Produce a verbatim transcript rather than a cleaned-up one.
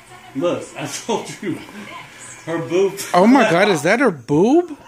Look, I told you. Her boob. Oh my god, is that her boob?